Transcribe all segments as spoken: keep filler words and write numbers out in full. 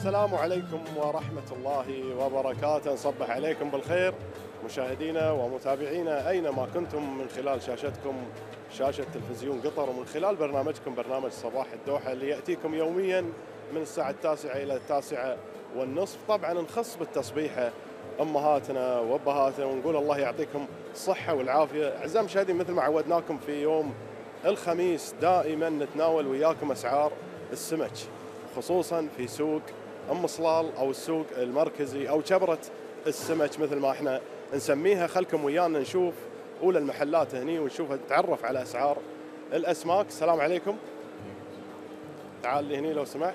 السلام عليكم ورحمة الله وبركاته، نصبح عليكم بالخير مشاهدينا ومتابعينا أينما كنتم من خلال شاشتكم شاشة تلفزيون قطر، ومن خلال برنامجكم برنامج صباح الدوحة اللي يأتيكم يوميا من الساعة التاسعة إلى التاسعة والنصف. طبعا نخص بالتصبيحة أمهاتنا وأبهاتنا ونقول الله يعطيكم الصحة والعافية. أعزائي المشاهدين، مثل ما عودناكم في يوم الخميس دائما نتناول وياكم أسعار السمك، خصوصا في سوق أم صلال أو السوق المركزي أو شبرة السمك مثل ما احنا نسميها. خلكم ويانا نشوف أولى المحلات هني ونشوف نتعرف على أسعار الأسماك. السلام عليكم، تعال لي هني لو سمحت.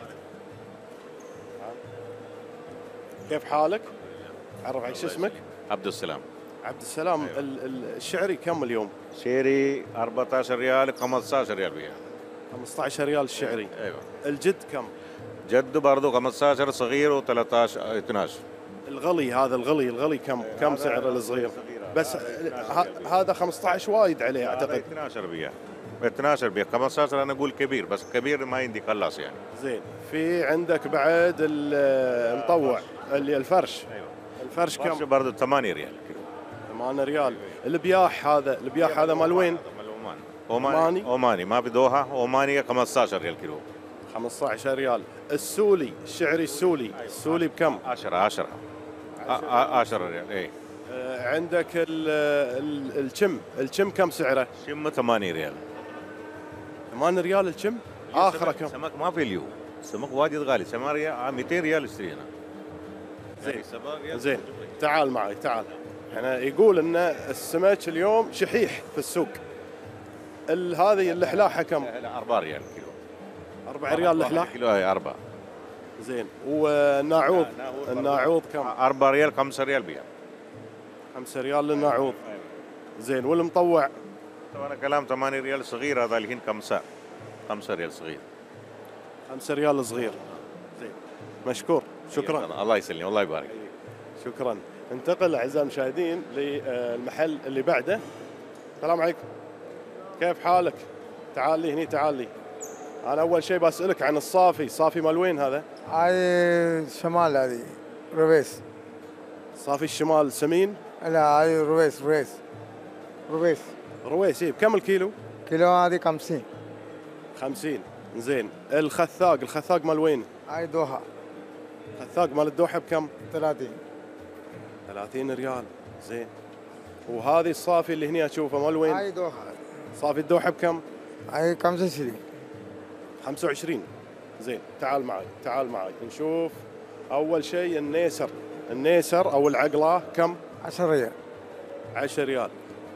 كيف حالك؟ عرف عليك، شو اسمك؟ عبد السلام. عبد السلام. أيوة. الشعري كم اليوم؟ شيري أربعة عشر ريال خمسة عشر ريال بيها. خمسة عشر ريال الشعري. ايوه. الجد كم؟ جد برضه خمسة عشر صغير و13 اثناشر. الغلي هذا الغلي الغلي كم؟ أيوة. كم سعر الصغير؟ بس هذا خمسة عشر وايد عليه اعتقد. اثناشر بيها. اثناشر بيها. خمسة عشر انا اقول كبير، بس كبير ما عندي خلاص يعني. زين. في عندك بعد المطوع اللي الفرش. ايوه. الفرش كم؟ برضه ثمانية ريال. ثمانية ريال. البياح هذا البياح هذا مال وين؟ مال عمان. اوماني. اوماني ما في دوحه، اوماني خمسة عشر ريال كيلو. خمسة عشر ريال. السولي الشعري السولي السولي بكم؟ عشرة عشرة عشرة ريال. اي. عندك الشم الشم كم سعره؟ شم ثمانية ريال. ثمانية ريال الشم؟ اخره كم؟ سمك ما في اليوم، السمك واجد غالي. ثمانية ريال مئتين ريال اشتري هنا. زين زين تعال معي تعال. احنا يقول ان السمك اليوم شحيح في السوق. هذه اللحلاحه كم؟ أربعة ريال كيلو. أربعة ريال لحلاح؟ كيلو هي أربعة. زين. والناعوض الناعوض كم؟ أربعة ريال خمسة ريال بيع. خمسة ريال للناعوض. زين. والمطوع؟ طبعا كلام ثمانية ريال صغير، هذا الحين خمسة خمسة ريال صغير. خمسة ريال صغير. زين. مشكور، شكرا. الله يسلمك والله يبارك. شكرا. ننتقل اعزائي المشاهدين للمحل اللي بعده. السلام عليكم، كيف حالك؟ تعال لي هني تعال لي. انا اول شيء بسالك عن الصافي. صافي مال وين هذا؟ هاي شمال، هذه رويس. صافي الشمال سمين؟ لا هاي رويس رويس رويس رويس. اي بكم الكيلو؟ كيلو هذه خمسين. خمسين. زين. الخثاق الخثاق مال وين؟ هاي دوحة. الخثاق مال الدوحة بكم؟ ثلاثين. ثلاثين ريال. زين. وهذه الصافي اللي هنا اشوفه مال وين؟ هاي دوحة. صافي الدوحة بكم؟ هاي خمسة وعشرين. خمسة وعشرين. زين. تعال معي تعال معي نشوف. اول شيء النيسر النيسر او العقلة كم؟ عشرة ريال. عشرة ريال.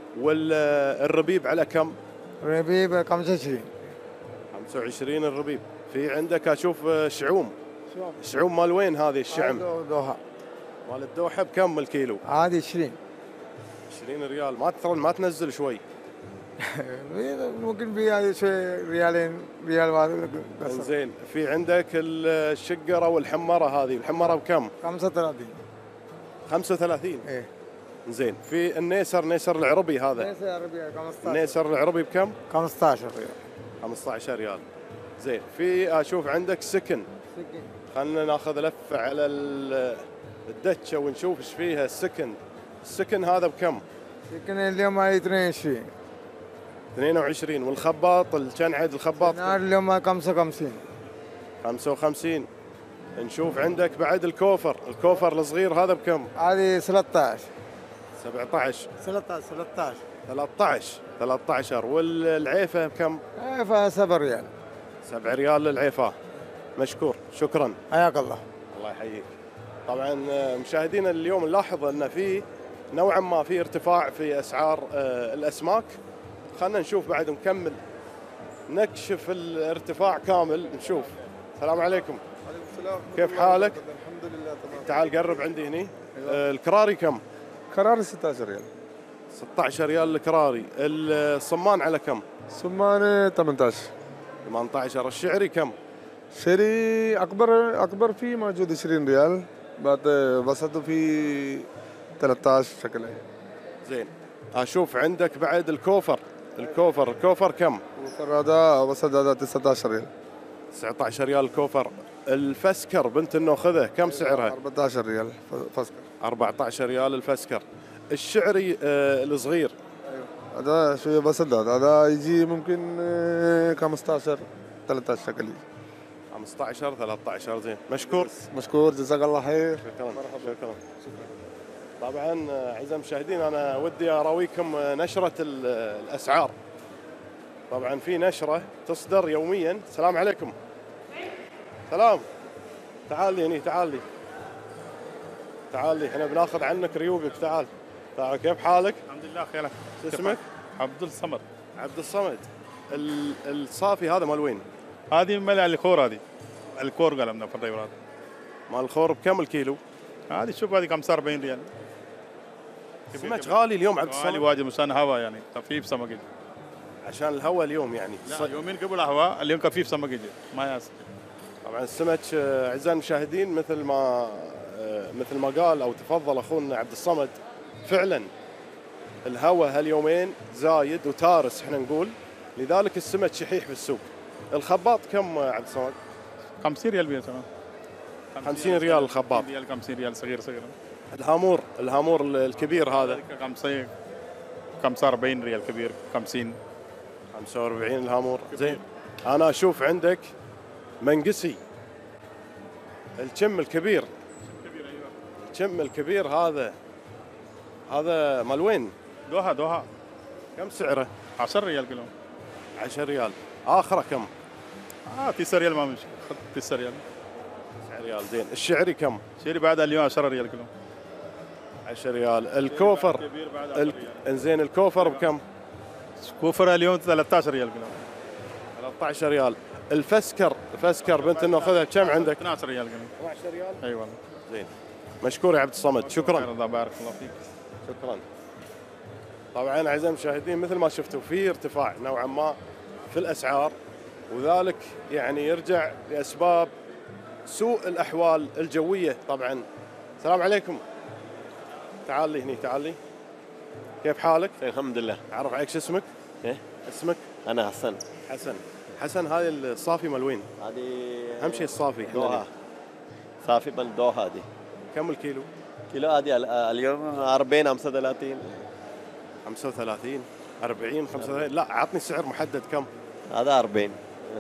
والربيب على كم؟ ربيب خمسة وعشرين. خمسة وعشرين الربيب. في عندك اشوف شعوم. شعوم مال وين هذه الشعم؟ دوحة. مال الدوحة بكم الكيلو؟ هذه عشرين. عشرين ريال. ما ترى ما تنزل شوي؟ ممكن بيها شوي ريالين ريال واحد. زين. في عندك الشقرة والحمرة، هذه الحمرة بكم؟ خمسة وثلاثين. خمسة وثلاثين. ايه. زين. في النيسر نيسر العربي هذا؟ نيسر العربي خمسة عشر. النيسر العربي بكم؟ خمسة عشر ريال. خمسة عشر ريال. زين. في اشوف عندك سكن. سكن. خلنا ناخذ لفة على الدتشة ونشوف ايش فيها. السكن السكن هذا بكم؟ سكن اليوم هاي اثنين وعشرين. اثنين وعشرين. والخباط الشنعد الخباط اليوم خمسة وخمسين. خمسة وخمسين. نشوف عندك بعد الكوفر الكوفر الصغير هذا بكم؟ هذه ثلاثة عشر. سبعة عشر. ثلاثة عشر ثلاثة عشر. ثلاثة عشر. ثلاثة عشر. والعيفة بكم؟ عيفة سبعة ريال. سبعة ريال للعيفة. مشكور، شكرا. حياك الله. الله يحييك. طبعا مشاهدينا اليوم نلاحظ ان في نوعا ما في ارتفاع في اسعار الاسماك. خلنا نشوف بعد نكمل نكشف الارتفاع كامل نشوف. السلام عليكم. وعليكم السلام. كيف حالك؟ الحمد لله تمام. تعال قرب عندي هني. أيوة. الكراري كم؟ كراري ستة عشر ريال. ستة عشر ريال الكراري. الصمان على كم؟ صمان ثمانية عشر. ثمانية عشر. الشعري كم؟ شعري اكبر اكبر فيه موجود عشرين ريال، بعد وسطه فيه ثلاثة عشر شكله. زين. اشوف عندك بعد الكوفر الكوفر الكوفر كم؟ الكوفر هذا وسط هذا تسعة عشر ريال. تسعة عشر ريال الكوفر. الفسكر بنت النوخذه كم سعرها؟ أربعة عشر ريال فسكر. أربعة عشر ريال الفسكر. الشعري آه الصغير هذا شوية بسيط، هذا هذا يجي ممكن آه، خمسة عشر ثلاثة عشر شكل. خمسة عشر ثلاثة عشر. زين مشكور. مشكور جزاك الله خير. شكرا شكرا. طبعا اعزائي المشاهدين انا ودي اراويكم نشره ال- الاسعار. طبعا في نشره تصدر يوميا. السلام عليكم. سلام. تعال لي هني، تعال لي تعال لي احنا بناخذ عنك ريوبك. تعال تعال. كيف حالك؟ الحمد لله خير. شو اسمك؟ عبد الصمد. عبد الصمد. ال- الصافي هذا مال وين؟ هذه مال الكور، هذه الكور قلمنا في الريورات. مال الخور بكم الكيلو؟ هذه شوف هذه خمسة وأربعين ريال. سمك غالي اليوم عبد غالي الصمد واجد مشان هواء يعني خفيف سمك يجي. عشان الهواء اليوم يعني. لا يومين قبل هواء، اليوم خفيف سمك يجي ما ياس. طبعا السمك آه، اعزائي المشاهدين مثل ما آه، مثل ما قال او تفضل اخونا عبد الصمد، فعلا الهواء هاليومين زايد وتارس احنا نقول، لذلك السمك شحيح في السوق. الخباط كم آه، عبد الصمد؟ خمسين ريال بيا تمام. خمسين ريال الخباط. ريال خمسين ريال صغير صغير. الهامور الهامور الكبير هذا خمسة خمسة وأربعين ريال كبير خمسين. خمسة وأربعين الهامور. زين انا اشوف عندك منقسي الكم الكبير. الكم الكبير هذا هذا مال وين؟ دوها دوها كم سعره؟ عشرة ريال كيلو. عشرة ريال. اخره كم؟ اه تسعة ريال ما مش تسعة ريال. تسعة ريال. زين الشعري كم؟ شيري بعد اليوم عشرة ريال كيلو. عشرة ريال. الكوفر كبير بعد عشرة ال... ريال. انزين الكوفر بكم؟ كوفر اليوم ثلاثة عشر ريال كيلو. ثلاثة عشر ريال. الفسكر الفسكر بنت ناخذها كم عندك؟ اثنا عشر ريال كيلو. اثنا عشر ريال. اي والله. زين مشكور يا عبد الصمد. شكرا الله بارك الله فيك. شكرا. طبعا اعزائي المشاهدين مثل ما شفتوا في ارتفاع نوعا ما في الاسعار، وذلك يعني يرجع لاسباب سوء الاحوال الجويه. طبعا السلام عليكم. تعال لي هني، تعال لي. كيف حالك؟ الحمد لله. اعرف عليك شو اسمك؟ ايه اسمك؟ انا حسن. حسن. حسن هاي الصافي مال وين؟ هذه اهم شيء الصافي. دوها. صافي بل دوها هذه. كم الكيلو؟ كيلو هذه ال- اليوم أربعين خمسة وثلاثين. خمسة وثلاثين أربعين خمسة وثلاثين. لا عطني سعر محدد كم؟ هذا أربعين.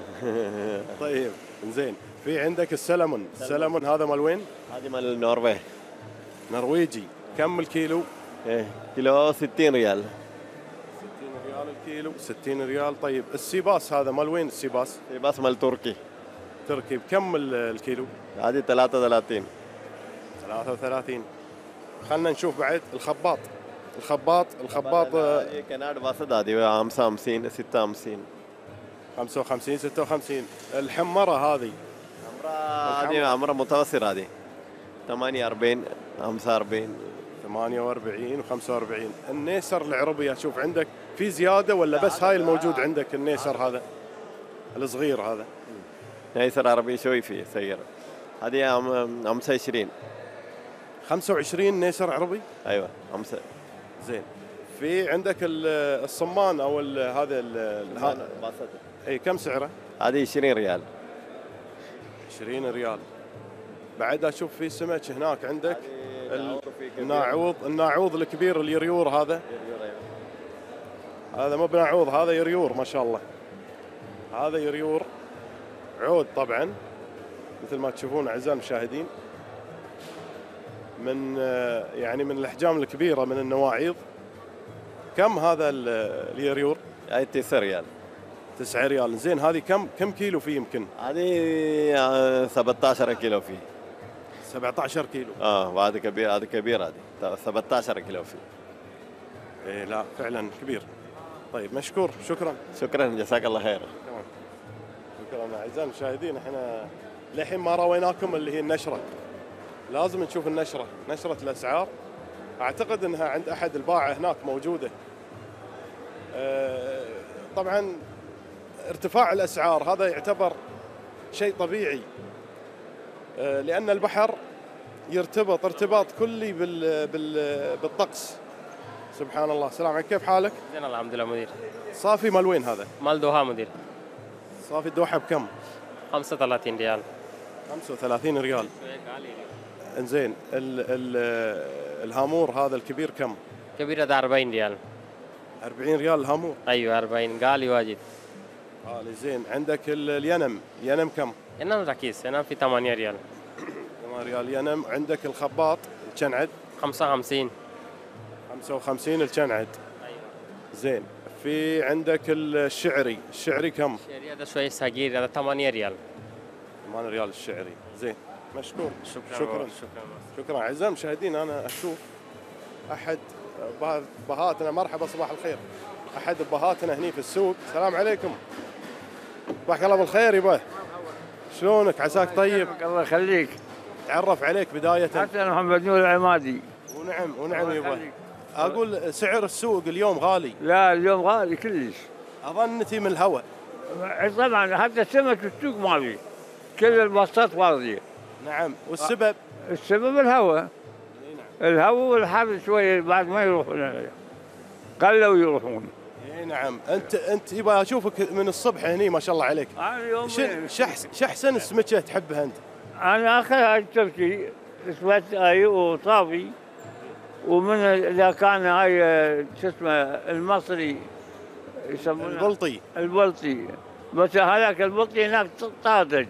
طيب زين. في عندك السلمون. السلمون هذا مال وين؟ هذه مال النرويج. نرويجي. كم الكيلو؟ ايه كيلو ستين ريال. ستين ريال الكيلو. ستين ريال. طيب السيباس هذا مال وين السيباس؟ بس مال تركي. تركي. بكم ال- الكيلو؟ هذه ثلاثة وثلاثين. ثلاثة وثلاثين. خلنا نشوف بعد الخباط. الخباط الخباط آه، هذه كناد وسط هذه خمسة وخمسين ستة وخمسين. خمسة وخمسين ستة وخمسين. الحمرة هذه عمرها هذه عمرها متوسط هذه ثمانية وأربعين خمسة وأربعين. ثمانية وأربعين وخمسة وأربعين. النيسر العربي اشوف عندك في زياده ولا بس هاي الموجود عندك النيسر هذا الصغير هذا؟ نيسر عربي شوي فيه صغير. هذه عم- خمسة وعشرين. خمسة وعشرين نيسر عربي. ايوه خمسة. زين. في عندك ال- الصمان او ال- هذا ال- هذا وسط. اي كم سعره؟ هذه عشرين ريال. عشرين ريال. بعد اشوف في سمك هناك عندك هذه ال- نعوض فيه كبير. الناعوض الناعوض الكبير اليريور هذا. هذا مو بناعوض، هذا يريور ما شاء الله. هذا يريور عود طبعا مثل ما تشوفون اعزائي المشاهدين، من آه، يعني من الاحجام الكبيره من النواعيض. كم هذا ال- اليريور؟ هاي تسعة ريال. تسعة ريال. زين هذه كم كم كيلو فيه يمكن؟ هذه آه، سبعة عشر كيلو فيه. سبعة عشر كيلو. اه وهذا كبير، هذا كبير هذه سبعة عشر كيلو فيه. ايه لا فعلا كبير. طيب مشكور. شكرا. شكرا جزاك الله خير. شكرا اعزائي المشاهدين. احنا للحين ما رويناكم اللي هي النشره. لازم نشوف النشره، نشره الاسعار. اعتقد انها عند احد الباعه هناك موجوده. آه، طبعا ارتفاع الاسعار هذا يعتبر شيء طبيعي، آه، لان البحر يرتبط ارتباط كلي بال بال بالطقس. سبحان الله. السلام عليكم. كيف حالك؟ زين الحمد لله مدير. صافي مال وين هذا؟ مال دوها مدير. صافي الدوحه بكم؟ خمسة وثلاثين ريال. خمسة وثلاثين ريال. انزين ال ال الهامور هذا الكبير كم؟ كبير هذا أربعين ريال. أربعين ريال الهامور. ايوه أربعين غالي واجد. غالي زين. عندك ال- الينم، ينم كم؟ ينام رخيص، ينام في ثمانية ريال. ثمانية ريال ينم. عندك الخباط الكنعد خمسة وخمسين. خمسة وخمسين الكنعد. زين. في عندك الشعري، الشعري كم؟ الشعري هذا شوي صغير، هذا ثمانية ريال. ثمانية ريال الشعري. زين مشكور. شكرا شكرا شكرا. شكرا اعزائي المشاهدين. انا اشوف احد به- بهاتنا. مرحبا صباح الخير. احد بهاتنا هني في السوق. السلام عليكم. صباحك الله بالخير يبا. شلونك؟ عساك طيب. الله يخليك. تعرف عليك بداية. حسن محمد نور العمادي. ونعم ونعم يبا. يخليك. اقول سعر السوق اليوم غالي. لا اليوم غالي كلش. اظنتي من الهواء. طبعا حتى السمك في السوق ما في، كل البسطات فاضيه. نعم. والسبب؟ السبب الهواء. الهواء والحر شويه بعد ما يروحون، قلوا يروحون. اي نعم. انت انت يبا اشوفك من الصبح هني ما شاء الله عليك. انا اليوم شن شحس شحسن السمكه تحبها انت؟ انا اخذ هاي التركي اسمه هاي وطافي، ومن اذا كان هاي شو اسمه المصري يسمونه البلطي. البلطي، بس هذاك البلطي هناك طازج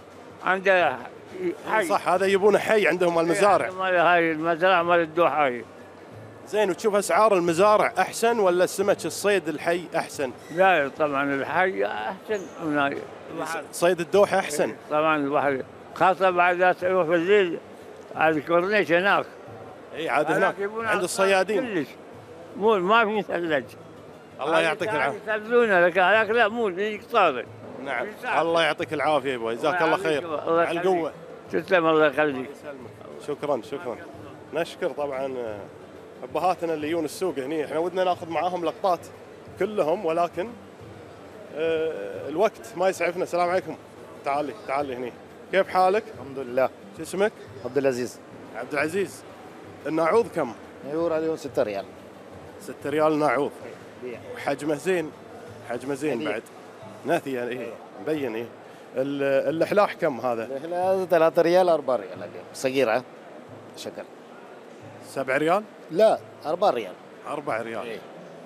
عنده حي. صح هذا يبونه حي عندهم المزارع. مال هاي المزرعه مال الدوحاي. زين. وتشوف اسعار المزارع احسن ولا السمك الصيد الحي احسن؟ لا طبعا الحي احسن من هاي. صيد الدوحه احسن. طبعا البحر خاصه بعد لا تروح بالليل على الكورنيش هناك. اي عاد هناك عند الصيادين. كلش مو ما في ثلج. الله يعطيك العافيه. يثلجونه لك هذاك لا مو يجيك طارق. نعم. الله يعطيك العافيه يبا. جزاك الله خير. على القوه. تسلم الله يخليك. شكرا شكرا. نشكر طبعا ابهاتنا اللي يجون السوق هني. احنا ودنا ناخذ معاهم لقطات كلهم ولكن آه، الوقت ما يسعفنا. السلام عليكم. تعالي تعالي هني. كيف حالك؟ الحمد لله. شو اسمك؟ عبد العزيز. عبد العزيز. الناعوض كم؟ نيور عليهم ستة ريال. ستة ريال ناعوض. حجمه زين. حجمه زين بعد. ناثي ايه مبين ايه. ال- اللحلاح كم هذا؟ هذا ثلاثة ريال أربعة ريال اليوم. صغيرة شكل. سبع ريال؟ لا أربعة ريال. أربع ريال. إيه.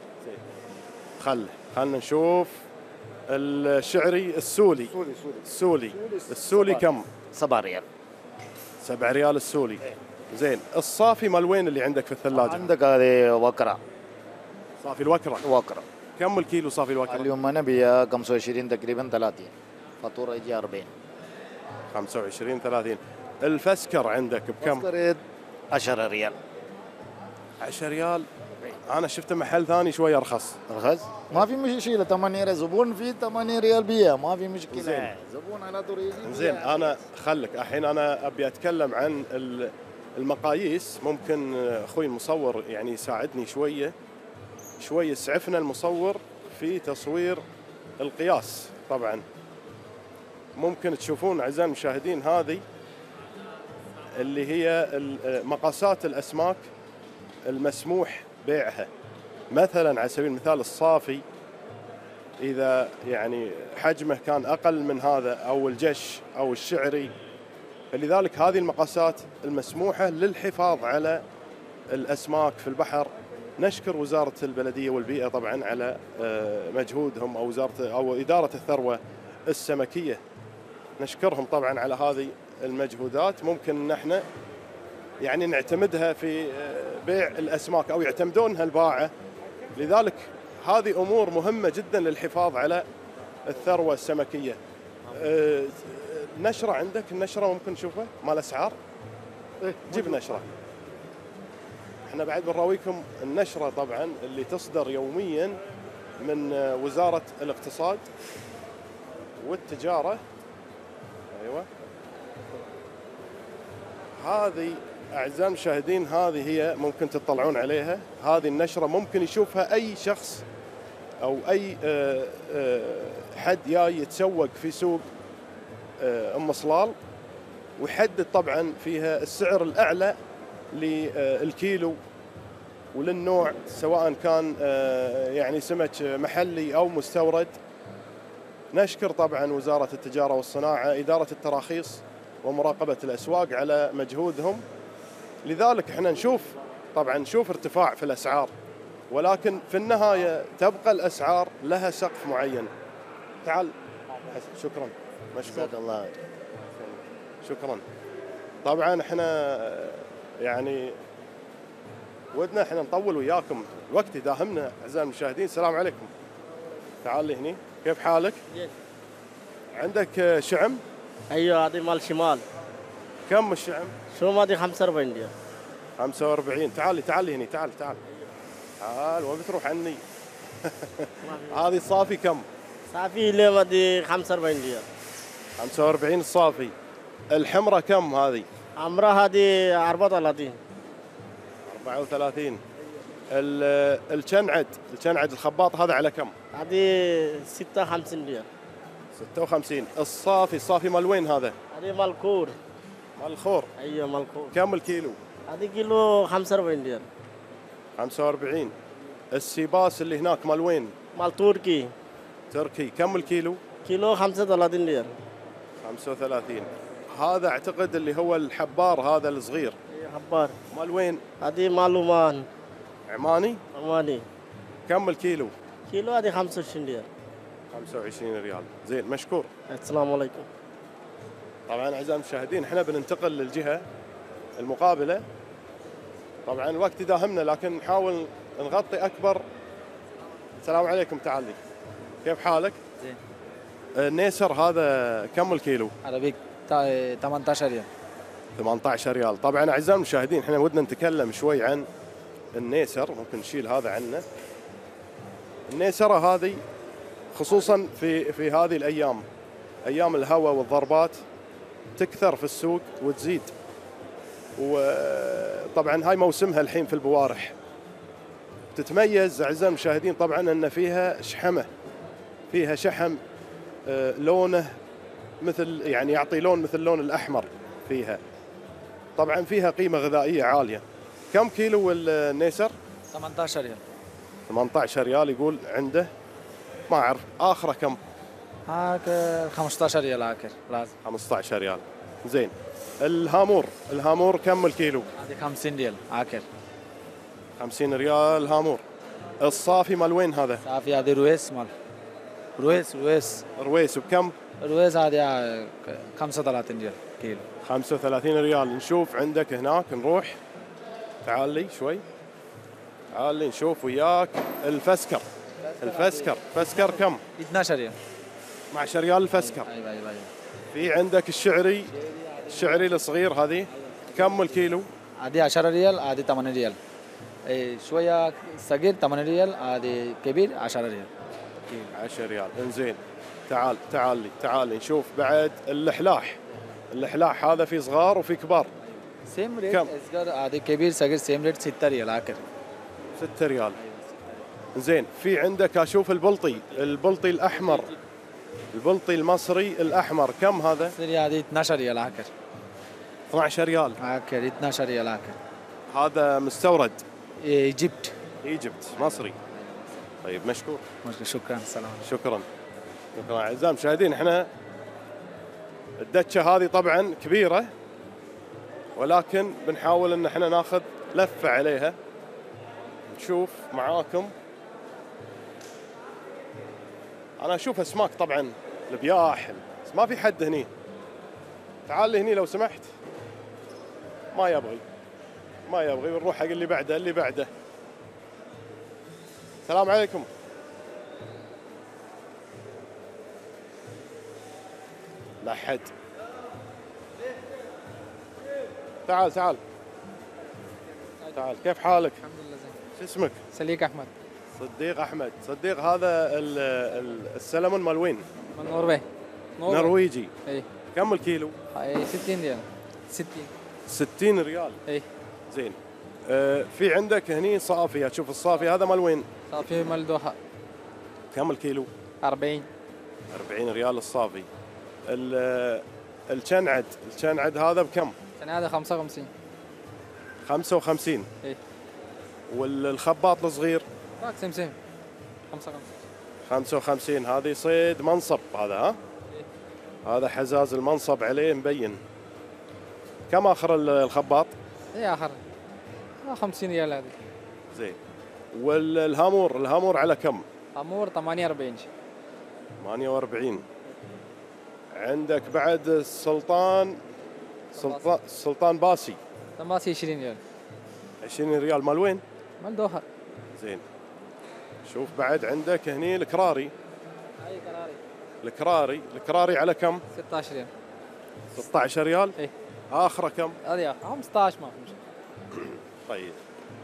خل خلنا نشوف الشعري السولي. سوري سوري. السولي. السولي كم؟ سبعة ريال. سبع ريال السولي. زين. الصافي مال وين اللي عندك في الثلاجة؟ عندك هذه وكرة. صافي الوكرة. وكرة. كم الكيلو صافي الوكرة؟ اليوم أنا بيا خمسة وعشرين تقريبا ثلاثين. فاتورة يجي أربعين. خمسة وعشرين ثلاثين. الفسكر عندك بكم؟ فسكر عشرة ريال. عشرة ريال. أنا شفت محل ثاني شوي أرخص. رخص؟ ما في مشكلة. ثمانية ريال زبون في ثمانية ريال بيا ما في مشكلة. زين. زبون على طول يجي. زين. أنا خلك الحين أنا أبي أتكلم عن ال- المقاييس. ممكن أخوي المصور يعني يساعدني شوية. شوي يسعفنا المصور في تصوير القياس. طبعا ممكن تشوفون أعزائي المشاهدين هذه اللي هي ال- مقاسات الأسماك المسموح بيعها. مثلا على سبيل المثال الصافي إذا يعني حجمه كان أقل من هذا أو الجش أو الشعري، فلذلك هذه المقاسات المسموحة للحفاظ على الأسماك في البحر. نشكر وزارة البلدية والبيئة طبعا على آه، مجهودهم، أو وزارة أو إدارة الثروة السمكية، نشكرهم طبعا على هذه المجهودات. ممكن نحن يعني نعتمدها في آه، بيع الأسماك أو يعتمدونها الباعة. لذلك هذه أمور مهمة جدا للحفاظ على الثروة السمكية. آه، نشرة عندك؟ النشرة ممكن نشوفها مال أسعار؟ جيب نشرة. احنا بعد بنراويكم النشرة طبعا اللي تصدر يوميا من وزارة الاقتصاد والتجارة. ايوه هذه اعزائي المشاهدين، هذه هي ممكن تطلعون عليها. هذه النشرة ممكن يشوفها اي شخص او اي آه، آه، حد جاي يتسوق في سوق آه، ام صلال، ويحدد طبعا فيها السعر الاعلى للكيلو وللنوع، سواء كان يعني سمك محلي او مستورد. نشكر طبعا وزارة التجارة والصناعة إدارة التراخيص ومراقبة الأسواق على مجهودهم. لذلك احنا نشوف طبعا نشوف ارتفاع في الأسعار، ولكن في النهاية تبقى الأسعار لها سقف معين. تعال. شكرا. مشكور. الله. شكرا. طبعا احنا يعني ودنا احنا نطول وياكم، الوقت يداهمنا اعزائي المشاهدين. السلام عليكم. تعال لي هني، كيف حالك؟ عندك شعم؟ ايوه هذه مال شمال. كم الشعم؟ شو ما دي خمسة وأربعين ريال. خمسة وأربعين. تعال لي تعال لي هني، تعال تعال تعال وين بتروح عني؟ هذه الصافي كم؟ صافي ليه ما دي خمسة وأربعين ريال. خمسة وأربعين الصافي. الحمرة كم هذه؟ عمرها هذه أربعة وثلاثين. أربعة وثلاثين. الكنعد الكنعد الخباط هذا على كم؟ هذه ستة وخمسين ريال. ستة وخمسين. الصافي الصافي مال وين هذا؟ هذه مال كور. مال الخور. ايوه مال كور. كم الكيلو؟ هذه كيلو خمسة وأربعين ريال. خمسة وأربعين. السيباس اللي هناك مال وين؟ مال تركي. تركي. كم الكيلو؟ كيلو خمسة وثلاثين ريال. خمسة وثلاثين. هذا اعتقد اللي هو الحبار هذا الصغير. ايوه حبار. مال وين؟ هذه مال عمان. عماني؟ عماني. كم الكيلو؟ كيلو هذه خمسة وعشرين ريال. خمسة وعشرين ريال. زين مشكور. السلام عليكم. طبعا اعزائي المشاهدين احنا بننتقل للجهه المقابله. طبعا الوقت يداهمنا لكن نحاول نغطي اكبر. السلام عليكم. تعال لي. كيف حالك؟ زين. النيسر هذا كم الكيلو؟ هذا بيك ثمانية عشر ريال. ثمانية عشر ريال. طبعا اعزائي المشاهدين احنا ودنا نتكلم شوي عن النيسر، ممكن نشيل هذا عنه. النيسره هذه خصوصا في في هذه الايام، ايام الهواء والضربات تكثر في السوق وتزيد. وطبعا هاي موسمها الحين في البوارح. تتميز اعزائي المشاهدين طبعا ان فيها شحمه، فيها شحم لونه مثل يعني يعطي لون مثل اللون الاحمر فيها. طبعا فيها قيمه غذائيه عاليه. كم كيلو النيسر؟ ثمانية عشر ريال. ثمانية عشر ريال يقول عنده. ما اعرف اخره كم؟ هاك خمسة عشر ريال اخر لازم. خمسة عشر ريال. زين. الهامور، الهامور كم الكيلو؟ هذه خمسين ريال اخر. خمسين ريال هامور. الصافي مال وين هذا؟ صافي هذه رويس مال. رويس رويس. رويس بكم؟ رويس هذه خمسة وثلاثين ريال كيلو. خمسة وثلاثين ريال. نشوف عندك هناك نروح. تعال لي شوي. تعال لي نشوف وياك الفسكر. الفسكر، فسكر كم؟ اثنا عشر ريال. اثنا عشر ريال الفسكر. ايوه ايوه ايوه. في عندك الشعري، الشعري الصغير هذه كم الكيلو؟ هذه عشرة ريال، هذه ثمانية ريال. اي شويه صغير ثمانية ريال، هذه كبير عشرة ريال. عشرة ريال. انزين. تعال تعال لي تعال لي نشوف بعد اللحلاح. اللحلاح هذا في صغار وفي كبار. سيم ريت. كم؟ هذه كبير صغير سيم ريت ستة ريال اخر. ستة ريال. زين. في عندك اشوف البلطي، البلطي الاحمر، البلطي المصري الاحمر كم هذا؟ هذه اثنا عشر ريال اخر. اثنا عشر ريال اخر. اثنا عشر ريال اخر. هذا مستورد. ايجيبت. ايجيبت مصري. طيب مشكور. شكرا. سلام. شكرا. شكرا اعزائي المشاهدين. احنا الدتشه هذه طبعا كبيره، ولكن بنحاول ان احنا ناخذ لفه عليها نشوف معاكم. انا اشوف اسماك طبعا البياح، بس ما في حد هني. تعال لي هني لو سمحت. ما يبغي ما يبغي ونروح حق اللي بعده اللي بعده. السلام عليكم. لا حد. تعال تعال تعال. كيف حالك؟ الحمد لله زين. شو اسمك؟ سليك احمد. صديق احمد. صديق هذا السلمون مال وين؟ من نرويج. نرويجي. اي. كم الكيلو؟ اي ستين ريال. ستين. ستين ريال. اي. زين. آه في عندك هني صافي، اشوف الصافي هذا مال وين؟ صافي مال دوحة. كم الكيلو؟ أربعين. أربعين ريال الصافي. الكنعد، الكنعد هذا بكم؟ هذا خمسة وخمسين. خمسة وخمسين. اي. والخباط الصغير؟ ذاك سيم سيم. خمسة وخمسين. خمسة وخمسين. هذه صيد منصب هذا ها؟ هذا حزاز المنصب عليه مبين. كم آخر الخباط؟ اي اخر آه، خمسين ريال هذه. زين. والهامور الهامور على كم؟ امور ثمانية وأربعين. ثمانية وأربعين. عندك بعد السلطان سلطان سلطان باسي. تماسي عشرين ريال. عشرين ريال. مال وين؟ مال دوحة. زين. شوف بعد عندك هني الكراري. اي كراري. الكراري الكراري على كم؟ ستة عشر ريال. ستة عشر ريال؟ ايه. آخره كم؟ هذه خمسة عشر ما في مشكلة. طيب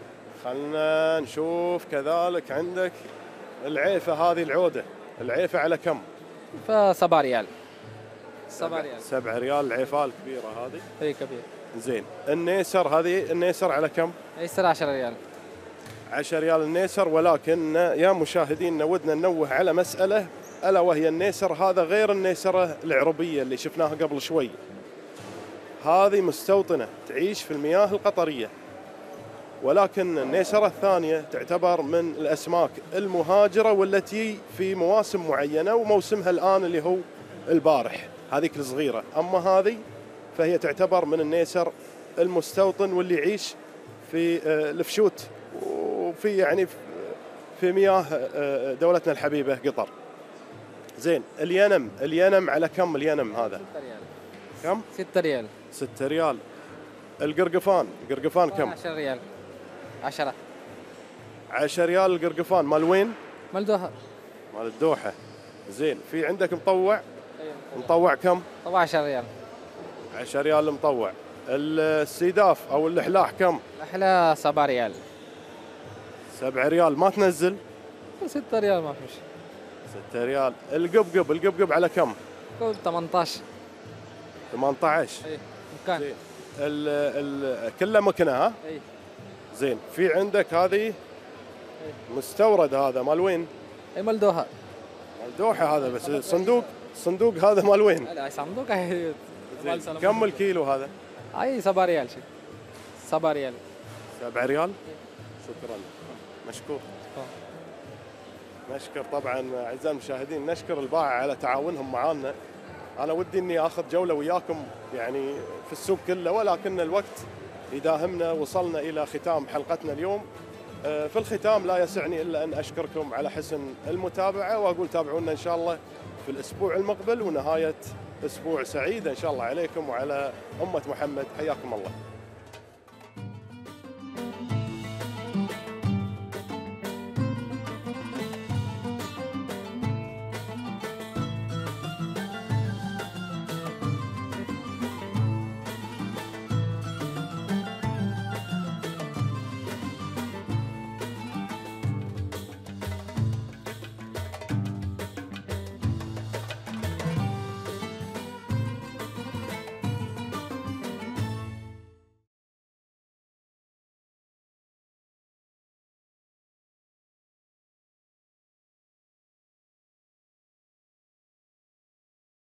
خلنا نشوف كذلك عندك العيفة هذه العودة. العيفة على كم؟ فسبعة ريال. سبعة ريال. سبعة ريال العيفة الكبيرة هذه. اي كبير. زين. النيسر هذه النيسر على كم؟ يصير عشرة ريال. عشرة ريال النيسر. ولكن يا مشاهدين ودنا ننوه على مسألة ألا وهي النيسر هذا غير النيسرة العربية اللي شفناها قبل شوي. هذه مستوطنة تعيش في المياه القطرية، ولكن النيسرة الثانية تعتبر من الأسماك المهاجرة والتي في مواسم معينة، وموسمها الآن اللي هو البارح هذيك الصغيرة. أما هذه فهي تعتبر من النيسر المستوطن واللي يعيش في الفشوت وفي يعني في مياه دولتنا الحبيبة قطر. زين. الينم الينم على كم الينم هذا؟ ستة ريال. كم؟ ستة ريال. ستة ريال. القرقفان القرقفان كم؟ عشرة ريال. عشرة. عشرة ريال القرقفان. مال وين؟ مال دوحة. مال الدوحة. زين. في عندك مطوع. أيوة. مطوع كم؟ طبعا عشرة ريال. عشرة ريال المطوع. السيداف او اللحلاح كم؟ أحلى سبعة ريال. سبعة ريال. ما تنزل؟ ستة ريال ما في مشكلة. ستة ريال. القبقب القبقب على كم؟ كل ثمانية عشر. ثمانية عشر. اي مكان. زين. ال ال كله مكنه ها؟ اي. زين. في عندك هذه مستورد. هذا مال وين؟ اي مال دوحة. مال دوحة هذا. بس الصندوق الصندوق هذا مال وين؟ لا صندوق هي. كم الكيلو هذا؟ اي سبعة ريال شيء. سبعة ريال. سبعة ريال. شكرا. مشكور. نشكر طبعا اعزائي المشاهدين، نشكر البائع على تعاونهم معنا. انا ودي اني اخذ جوله وياكم يعني في السوق كله، ولكن الوقت يداهمنا. وصلنا الى ختام حلقتنا اليوم. في الختام لا يسعني الا ان اشكركم على حسن المتابعه، واقول تابعونا ان شاء الله في الاسبوع المقبل، ونهايه اسبوع سعيده ان شاء الله عليكم وعلى امه محمد. حياكم الله.